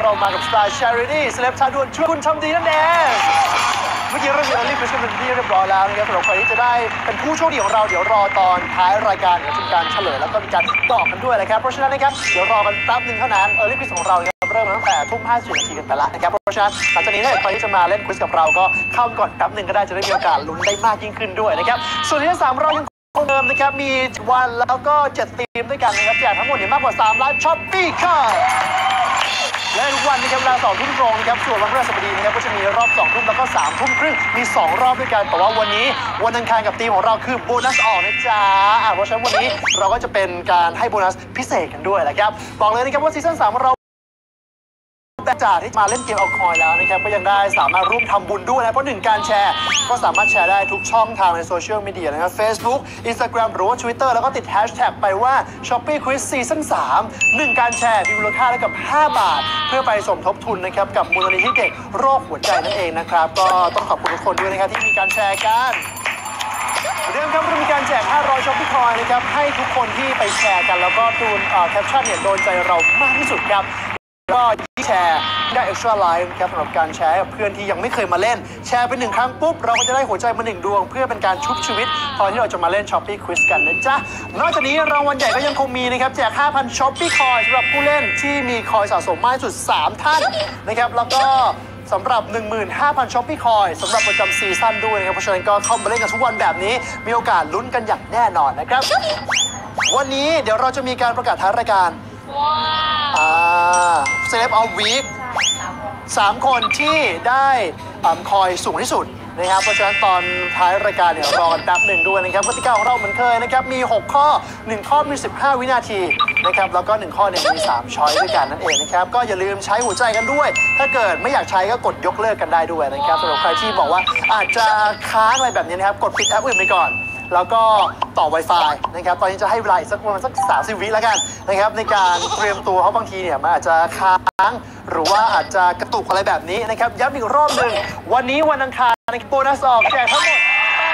เรามากับสไตล์ Charity เซเลบชาดวนช่วยคุณทำดีนั่นเองเมื่อกี้เรามีEarly Quizกันเป็นที่เรียบร้อยแล้วนะครับสำหรับใครที่จะได้เป็นผู้โชคดีของเราเดี๋ยวรอตอนท้ายรายการจะมีการเฉลยแล้วก็มีการตอบกันด้วยนะครับเพราะฉะนั้นนะครับเดี๋ยวรอกันแป๊บนึงเท่านั้น Early Quiz ของเราเริ่มตั้งแต่ทุ่ม 54 นาทีกันไปแล้วนะครับเพราะฉะนั้นหลังจากนี้ถ้าใครที่จะมาเล่นควิสกับเราก็เข้าก่อนแป๊บนึงก็ได้จะได้มีโอกาสลุ้นได้มากยิ่งขึ้นด้วยนะครับส่วนที่3เรายังคงเดิมนะครับมีวันแล้วก็7ทีมด้วยกันนะครับแจกทั้งหมดมากกว่า3ล้าน Shopee ค่ะและทุกวันนะครับเวลา2 ทุ่มตรงนะครับส่วนวันพฤหัสบดีนะครับก็จะมีรอบ2 ทุ่มแล้วก็3 ทุ่มครึ่งมี2 รอบด้วยกันแต่ว่าวันนี้วันอังคารกับทีมของเราคือโบนัสออกนะจ๊ะเพราะฉะนั้นวันนี้เราก็จะเป็นการให้โบนัสพิเศษกันด้วยนะครับบอกเลยนะครับว่าซีซั่น3ของเราแต่จากที่มาเล่นเกมเอาคอยแล้วนะครับก็ยังได้สามารถร่วมทำบุญด้วยนะเพราะ1การแชร์ก็สามารถแชร์ได้ทุกช่องทางในโซเชียลมีเดียนะครับ Facebook Instagram หรือว่า Twitter แล้วก็ติดแฮชแท็กไปว่า Shopee Quiz Season 3 1การแชร์มีมูลค่าเท่ากับ5 บาทเพื่อไปสมทบทุนนะครับกับมูลนิธิเด็กโรคหัวใจนั่นเองนะครับก็ต้องขอบคุณทุกคนด้วยนะครับที่มีการแชร์กันเรื่องครับเรามีการแจก500 Shopee Coin นะครับให้ทุกคนที่ไปแชร์กันแล้วก็ตูนแคปชั่นเนี่ยโดนใจเรามากที่สุดครับก็แชร์ได้ extra life ครับสำหรับการแชร์กับเพื่อนที่ยังไม่เคยมาเล่นแชร์ไป1 ครั้งปุ๊บเราก็จะได้หัวใจมา1 ดวงเพื่อเป็นการชุบชีวิตตอนที่เราจะมาเล่น Shopee Quiz กันนะจ๊ะนอกจากนี้รางวัลใหญ่ก็ยังคงมีนะครับแจก 5,000 Shopee Coin สำหรับผู้เล่นที่มีคอยสะสมมากที่สุด3 ท่านนะครับแล้วก็สำหรับ 15,000 Shopee Coin สำหรับประจำซีซั่นด้วยนะครับเพราะฉะนั้นก็เข้ามาเล่นกันทุกวันแบบนี้มีโอกาสลุ้นกันอย่างแน่นอนนะครับวันนี้เดี๋ยวเราจะมีการประกาศท้ายรายการCeleb of Week 3 คนที่ได้คอยสูงที่สุดนะครับเพราะฉะนั้นตอนท้ายรายการเนี่ยรอกันแป๊บหนึ่งด้วยนะครับกติกาของเราเหมือนเคยนะครับมี6 ข้อ1 ข้อมี15 วินาทีนะครับแล้วก็1 ข้อเนี่ยมี3 ช้อยด้วยกันนั่นเองนะครับก็อย่าลืมใช้หัวใจกันด้วยถ้าเกิดไม่อยากใช้ก็กดยกเลิกกันได้ด้วยนะครับสำหรับใครที่บอกว่าอาจจะค้างอะไรแบบนี้นะครับกดปิดแอปอื่นไปก่อนแล้วก็ต่อ Wi-Fi นะครับตอนนี้จะให้เวลาอีกประมาณสัก30 วิแล้วกันนะครับในการเตรียมตัวเพราะบางทีเนี่ยมันอาจจะค้างหรือว่าอาจจะกระตุกอะไรแบบนี้นะครับย้ำอีกรอบหนึ่งวันนี้วันอังคารโบนัสออกแจกทั้งหมด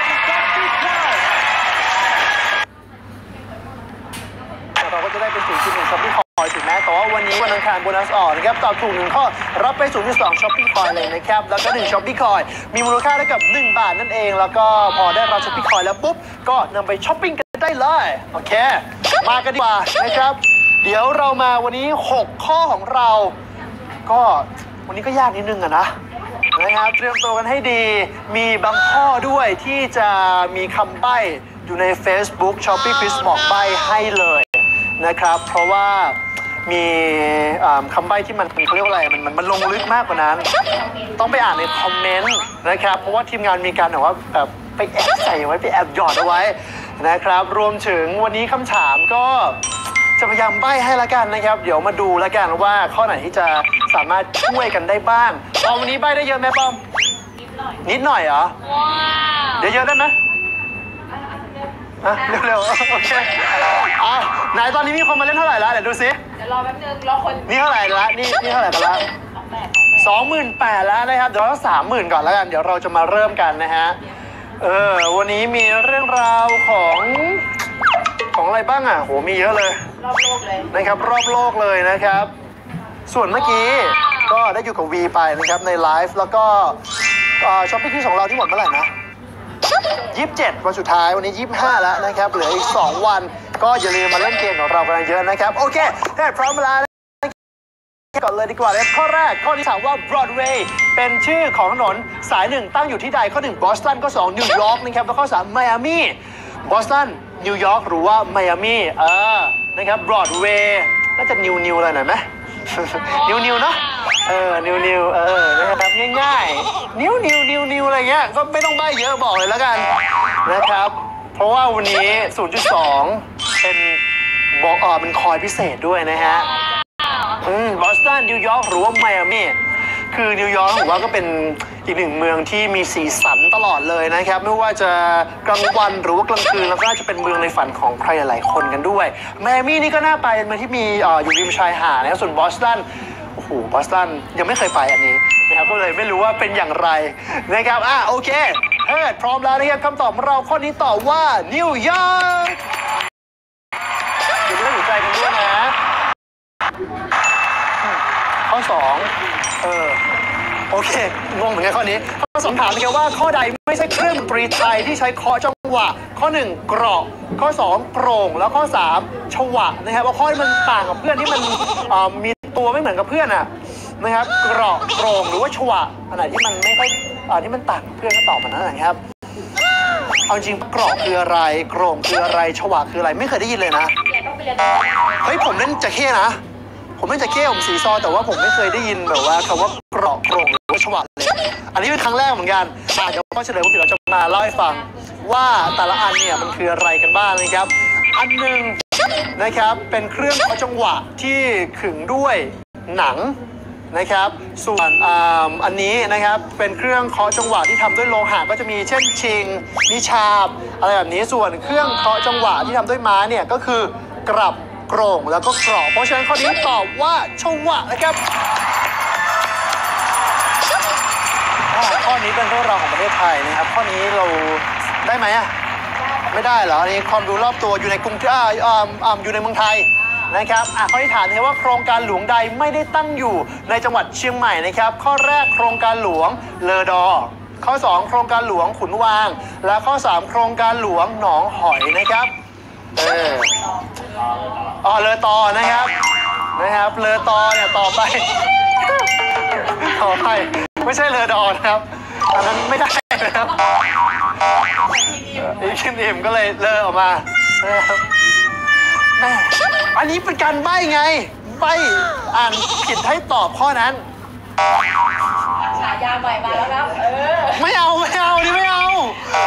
เราก็จะได้เป็น0.1 Shopee Coin ถึงแม้แต่ว่าวันนี้วันอังคารโบนัสออกนะครับตอบถูก1 ข้อรับไป 0.2 Shopee Coin เลยนะครับแล้วก็1 Shopee Coin มีมูลค่าเท่ากับ1 บาทนั่นเองแล้วก็พอได้รับ Shopee Coin แล้วปุ๊บก็นำไปช้อปปิ้งกันได้เลยโอเคมากันดีกว่านะครับเดี๋ยวเรามาวันนี้6 ข้อของเราก็วันนี้ก็ยากนิดนึงนะครับเตรียมตัวกันให้ดีมีบางข้อด้วยที่จะมีคำใบ้อยู่ใน Facebook Shopee Quiz บอกใบ้ให้เลยนะครับเพราะว่ามีคำใบ้ที่มันเขาเรียกว่าอะไรมันลงลึกมากกว่านั้นต้องไปอ่านในคอมเมนต์นะครับเพราะว่าทีมงานมีการแบบไปแอบใส่ไว้ไปแอบหยอดเอาไว้นะครับรวมถึงวันนี้คำถามก็จะพยายามใบ้ให้ละกันนะครับเดี๋ยวมาดูละกันว่าข้อไหนที่จะสามารถช่วยกันได้บ้างวันนี้ใบ้ได้เยอะไหมป้อมนิดหน่อยเหรอเดี๋ยวเยอะได้ไหมเร็วๆโอเคไหนตอนนี้มีคนมาเล่นเท่าไหร่แล้วเดี๋ยวดูซิเดี๋ยวรอแป๊บนึงรอคนนี่เท่าไหร่ละนี่เท่าไหร่กันละ28,000แล้วนะครับเดี๋ยวเรา30,000ก่อนแล้วกันเดี๋ยวเราจะมาเริ่มกันนะฮะวันนี้มีเรื่องราวของอะไรบ้างโหมีเยอะเลยรอบโลกเลยนะครับรอบโลกเลยนะครับส่วนเมื่อกี้ก็ได้อยู่กับวีไปนะครับในไลฟ์แล้วก็Shopee Quizของเราที่หมดเมื่อไหร่นะ27 วันสุดท้ายวันนี้25แล้วนะครับเหลืออีก2 วันก็อย่าลืมมาเล่นเกมของเรากันเยอะนะครับโอเคได้พร้อมแล้วก่อนเลยดีกว่าเลยข้อแรกข้อที่ถามว่า Broadway เป็นชื่อของถนนสาย1ตั้งอยู่ที่ใดข้อ1บอสตันข้อ2นิวยอร์กนะครับแล้วข้อ3ไมอามี่บอสตันนิวยอร์กหรือว่าไมอามี่นะครับ Broadway น่าจะนิวเลยหน่อยไหมนิวเนาะนิวนะครับง่ายๆนิวอะไรเงี้ยก็ไม่ต้องใบ้เยอะบอกเลยแล้วกันนะครับเพราะว่าวันนี้ 0.2 เป็นคอยพิเศษด้วยนะฮะบอสตันนิวยอร์กหรือว่าไมอามี่คือนิวยอร์กผมว่าก็เป็นอีก1 เมืองที่มีสีสันตลอดเลยนะครับไม่ว่าจะกลางวันหรือว่ากลางคืนแล้วก็จะเป็นเมืองในฝันของใครหลายคนกันด้วยไมอามี่นี่ก็น่าไปเป็นเมืองที่มีอยู่ริมชายหาดนะส่วนบอสตันโอ้โหบอสตันยังไม่เคยไปอันนี้นะครับก็เลยไม่รู้ว่าเป็นอย่างไรนะครับโอเคพร้อมแล้วนะครับคำตอบของเราข้อนี้ตอบว่านิวยอร์กเดี๋ยวไม่ต้องหัวใจกันด้วยนะข้อข้อ2โอเคงงเหมือนกันข้อนี้ข้อ2ถามนะครับว่าข้อใดไม่ใช่เครื่องดนตรีไทยที่ใช้เคาะจังหวะข้อ1กรอกข้อ2โกร่งแล้วข้อ3ฉวะนะครับว่าข้อที่มันต่างกับเพื่อนที่มันมีตัวไม่เหมือนกับเพื่อนนะครับกรอกโกร่งหรือว่าฉวะอันไหนที่มันไม่ค่อยที่มันต่างกับเพื่อนก็ตอบมานั่นแหละครับเอาจริงกรอกคืออะไรโกร่งคืออะไรฉวะคืออะไรไม่เคยได้ยินเลยนะเฮ้ยผมเล่นจะเข้นะผมเล่นจะเข้ผมสีซอแต่ว่าผมไม่เคยได้ยินแบบว่าคำว่ากรอกโกร่งหรือว่าฉวะเลยอันนี้เป็นครั้งแรกเหมือนกันเดี๋ยวข้อเฉลยผมเดี๋ยวเราจะมาเล่าให้ฟังว่าแต่ละอันเนี่ยมันคืออะไรกันบ้างนะครับอันหนึ่งนะครับเป็นเครื่องเคาะจังหวะที่ขึงด้วยหนังนะครับส่วนอันนี้นะครับเป็นเครื่องเคาะจังหวะที่ทำด้วยโลหะก็จะมีเช่นชิงนิชาบอะไรแบบนี้ส่วนเครื่องเคาะจังหวะที่ทำด้วยไม้เนี่ยก็คือกรับโกร่งแล้วก็กรอกเพราะฉะนั้นข้อนี้ตอบว่าฉวะนะครับข้อนี้เป็นเรื่องราวของประเทศไทยนะครับข้อนี้เราได้ไหมไม่ได้เหรออันนี้ความรู้รอบตัวอยู่ในกรุงอยู่ในเมืองไทยนะครับข้อที่ถามว่าโครงการหลวงใดไม่ได้ตั้งอยู่ในจังหวัดเชียงใหม่นะครับข้อแรกโครงการหลวงเลอดอข้อ2โครงการหลวงขุนวางและข้อ3โครงการหลวงหนองหอยนะครับเลอตอนะครับเลอตอเนี่ยต่อไปไม่ใช่เลอดอนะครับอันนั้นไม่ได้นะครับอีกชิ้นอิ่มก็เลยเลอออกมาแม่อันนี้เป็นการใบ้ไงใบ้อ่านผิดให้ตอบข้อนั้นฉายาใหม่มาแล้วครับไม่เอาอันนี้ไม่เอา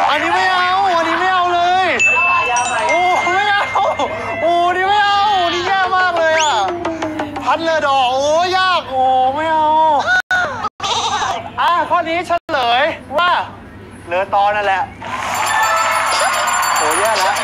เลยโอ้ไม่เอาโอ้นี่ไม่เอานี่ยากมากเลยพัดเลอดอโอ้ยากโอ้ไม่เอาข้อนี้เฉลยว่าเลอตอนั่นแหละโอ้แย่แล้ว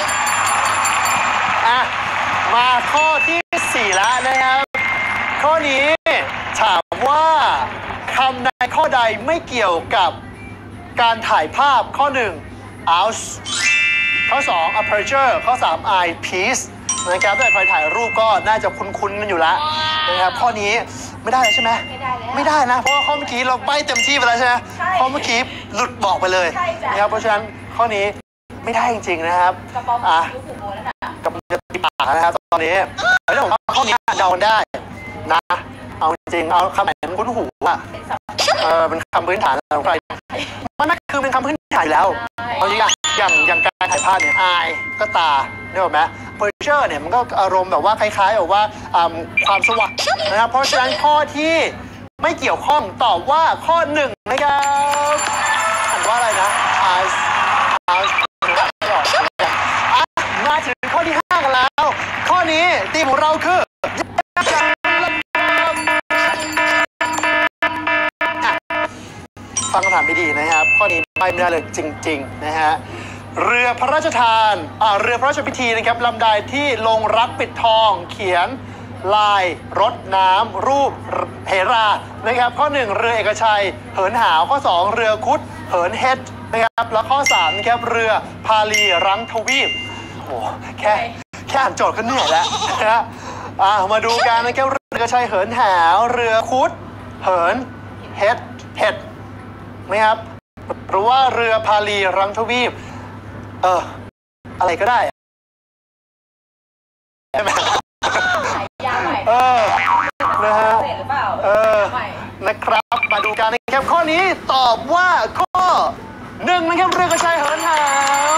มาข้อที่4แล้วนะครับข้อนี้ถามว่าคำในข้อใดไม่เกี่ยวกับการถ่ายภาพข้อ1 out ข้อ2 aperture ข้อ3 eye piece นะครับถ้าใครถ่ายรูปก็น่าจะคุ้นๆกันอยู่แล้วนะครับข้อนี้ไม่ได้ใช่ไหมไม่ได้นะเพราะว่าข้อเมื่อกี้เราใบ้เต็มที่ไปแล้วใช่ไหมข้อเมื่อกี้หลุดบอกไปเลยนะครับเพราะฉะนั้นข้อนี้ไม่ได้จริงๆนะครับกำลังจะตีปากนะครับตอนนี้เรื่องของข้อนี้เดาได้นะเอาจริงเอาคำไหนมันคุ้นหูเป็นคำพื้นฐานของใครมันนั่นคือเป็นคำพื้นฐานแล้วเอาจริงอย่างการถ่ายภาพเนี่ยอายก็ตาได้ไหมเพอร์เจอร์เนี่ยมันก็อารมณ์แบบว่าคล้ายๆแบบว่าความสว่างนะครับเพราะฉะนั้นข้อที่ไม่เกี่ยวข้องตอบว่าข้อ1นะครับอ่านว่าอะไรนะมาถึงข้อที่5กันแล้วข้อนี้ทีมของเราคือฟังคำถามดีๆนะครับข้อนี้ไม่ได้เลยจริงๆนะฮะเรือพระราชทานเรือพระราชพิธีนะครับลำใดที่ลงรักปิดทองเขียนลายรถน้ำรูปเหรานะครับข้อ1เรือเอกชัยเหินหาวข้อ2เรือคุดเหินเฮ็ดนะครับแล้วข้อ3นะครับเรือพาลีรังทวีปโอ้แค่อ่านโจทย์ก็เหนื่อยแล้วนะมาดูกันนะครับเรือเอกชัยเหินหาวเรือคุดเหินเฮ็ดนะครับหรือว่าเรือพาลีรังทวีปอะไรก็ได้ใช่ไหมนะฮะนะครับมาดูกันนะครับข้อนี้ตอบว่าข้อ1นะครับเรือกระชัยเหินหาว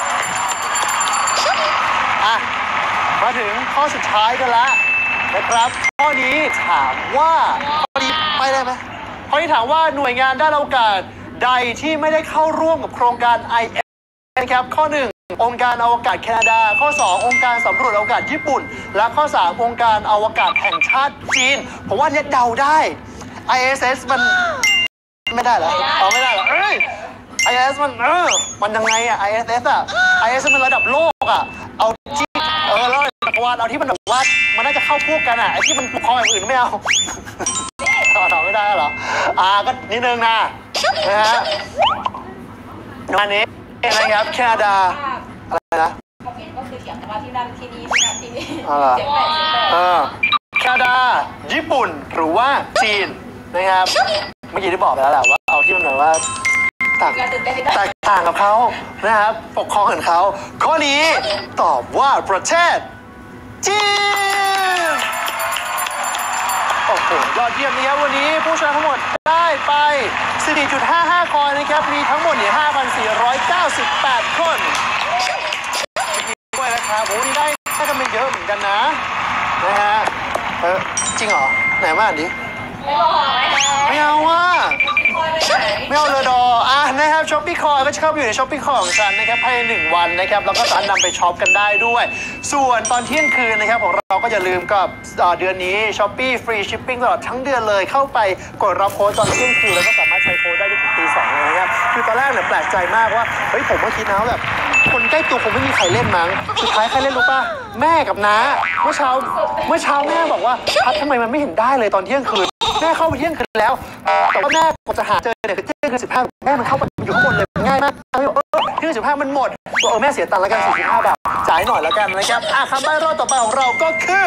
มาถึงข้อสุดท้ายกันแล้วนะครับข้อนี้ถามว่าข้อนี้ไปได้ไหมข้อนี้ถามว่าหน่วยงานด้านอวกาศใดที่ไม่ได้เข้าร่วมกับโครงการ IS นะครับข้อ1องค์การอวกาศแคนาดาข้อ2องค์การสำรวจอวกาศญี่ปุ่นและข้อ3องค์การอวกาศแห่งชาติจีนผมว่าเนี่ยเดาได้ ISS มันไม่ได้เหรอไม่ได้เหรอISS มันยังไงISS ISS มันระดับโลกเอาที่แล้วจักรวาลเอาที่มันแบบว่ามันน่าจะเข้าพวกกันไอ้ที่มันปกครองอย่างอื่นไม่เอาตอบไม่ได้เหรอก็นิดนึงนะฮะอันนี้นะครับแคนาดาอะไรนะคอมเมนต์ก็คือเถียงกันว่าที่นั่นที่นี่ที่นั่นที่นี่เสียงแปลกแคนาดาญี่ปุ่นหรือว่าจีนนะครับเมื่อกี้ได้บอกไปแล้วแหละว่าเอาที่มันแบบว่าแตกต่างกับเขานะครับปกครองเหมือนเขาข้อนี้ตอบว่าประเทศจีนโอ้โหยอดเยี่ยมนะครับวันนี้ผู้ชนะทั้งหมดได้ไป 4.55 คอยนะครับมีทั้งหมดเนี่ย 5,498 คนด้วยนะครับโอ้นี่ได้กันไปเยอะเหมือนกันนะฮะจริงเหรอไหนมาดิไม่เอาว่าไม่เอาเลยดอนะครับช้อปปี้คอยก็จะเข้าไปอยู่ในช้อปปี้คอยของฉันนะครับภายใน1 วันนะครับแล้วก็สามารถนำไปช็อปกันได้ด้วยส่วนตอนเที่ยงคืนนะครับของเราก็อย่าลืมกับเดือนนี้ช้อปปี้ฟรีชิปปิ้งตลอดทั้งเดือนเลยเข้าไปกดรับโค้ดตอนเที่ยงคืนแล้วก็สามารถใช้โค้ดได้จนถึงตี 2เลยนะครับคือตอนแรกเนี่ยแปลกใจมากว่าเฮ้ยผมก็คิดนะแบบคนใกล้ตัวคงไม่มีใครเล่นมั้งสุดท้ายใครเล่นรู้ป่ะแม่กับน้าเมื่อเช้าแม่บอกว่าพัดทำไมมันไม่เห็นได้เลยตอนเที่ยงคืนแม่เข้าไปเที่ยงคืนแล้วแต่ว่าแม่กว่าจะหาเจอเนี่ยคือเที่ยงคืน15แม่มันเข้าไปอยู่ข้างบนเลยง่ายมากเที่ยงคืน15มันหมดแม่เสียตังค์แล้วกัน45 บาทจ่ายหน่อยแล้วกันนะครับคำใบ้รอบต่อไปของเราก็คือ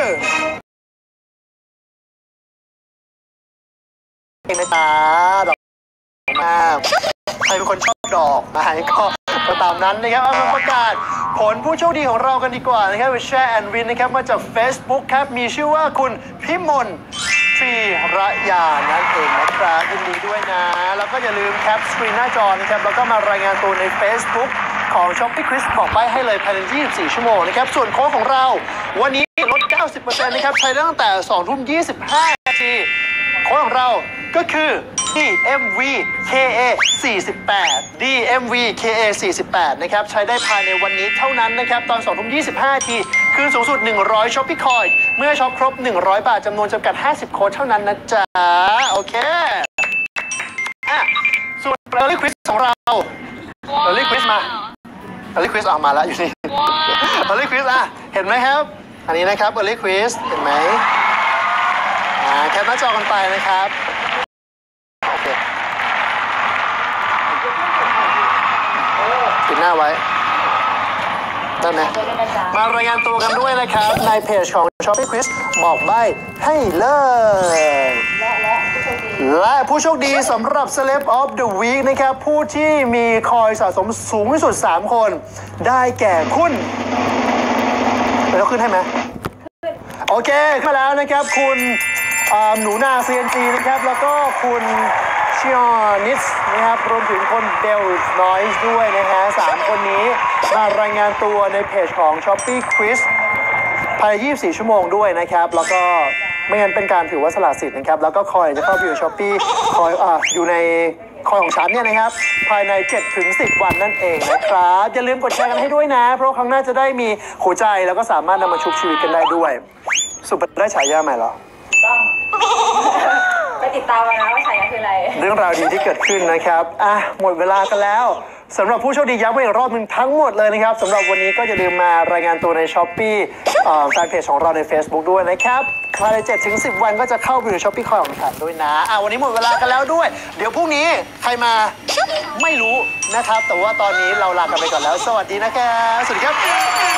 เองนะจ๊ะดอกมากใครเป็นคนชอบดอกไม้ก็ตามนั้นนะครับเอามาประกาศผลผู้โชคดีของเรากันดีกว่านะครับแชร์แอนด์วินนะครับมาจาก Facebook ครับมีชื่อว่าคุณพิมลทรีระยานั่นเองนะครับยินดีด้วยนะแล้วก็อย่าลืมแคปสกรีนหน้าจอนะครับแล้วก็มารายงานตัวใน Facebook ของ Shopee Quiz บอกไปให้เลยภายใน24 ชั่วโมงนะครับส่วนโค้ดของเราวันนี้ลด 90% นะครับใช้ได้ตั้งแต่ 20:25 นาทีโค้ดของเราก็คือ DMVKA 48 DMV KA 48นะครับใช้ได้ภายในวันนี้เท่านั้นนะครับตอน 20:25 นาทีคืนสูงสุด100 Shopee Coin เมื่อช็อปครบ100 บาทจำนวนจำกัด50 โค้ดเท่านั้นนะจ๊ะโอเคส่วน Early Quiz ของเรา Early Quiz มา Early Quiz ออกมาแล้วอยู่นี่ Early Quiz เห็นไหมครับอันนี้นะครับ Early Quiz เห็นไหมแคปหน้าจอกันไปนะครับโอเคปิดหน้าไว้ได้ไหมมารายงานตัวกันด้วยนะครับในเพจของ Shopee Quiz บอกใบ้ให้เลยและผู้โชคดีสำหรับ Celeb of the Week นะครับผู้ที่มีคอยสะสมสูงที่สุด3 คนได้แก่คุณแล้วขึ้นให้ไหมโอเคขึ้นมาแล้วนะครับคุณหนูนา CNG นะครับแล้วก็คุณชิออนิสนะครับรวมถึงคนเดลนอยส์ด้วยนะฮะ3 คนนี้มารายงานตัวในเพจของ Shopee Quiz ภายใน24 ชั่วโมงด้วยนะครับแล้วก็ไม่งั้นเป็นการถือว่าสละสิทธิ์นะครับแล้วก็คอยจะเข้าไปอยู่ Shopee คอยอยู่ในคอยของฉันเนี่ยนะครับภายใน 7-10 วันนั่นเองนะครับอย่าลืมกดแชร์กันให้ด้วยนะเพราะครั้งหน้าจะได้มีหัวใจแล้วก็สามารถนำมาชุบชีวิตกันได้ด้วยสุดได้ฉายาใหม่เหรอไปติดตามกันนะว่าฉายาคืออะไรเรื่องราวดีที่เกิดขึ้นนะครับหมดเวลากันแล้วสำหรับผู้โชคดีย้ำไว้อีกรอบหนึ่งทั้งหมดเลยนะครับสำหรับวันนี้ก็อย่าลืมมารายงานตัวใน Shopee แฟนเพจของเราใน Facebook ด้วยนะครับภายใน 7-10 วันก็จะเข้าไปใน Shopee คอยของฉันด้วยนะวันนี้หมดเวลากันแล้วด้วยเดี๋ยวพรุ่งนี้ใครมาไม่รู้นะครับแต่ว่าตอนนี้เราลากันไปก่อนแล้วสวัสดีนะครับสวัสดีครับ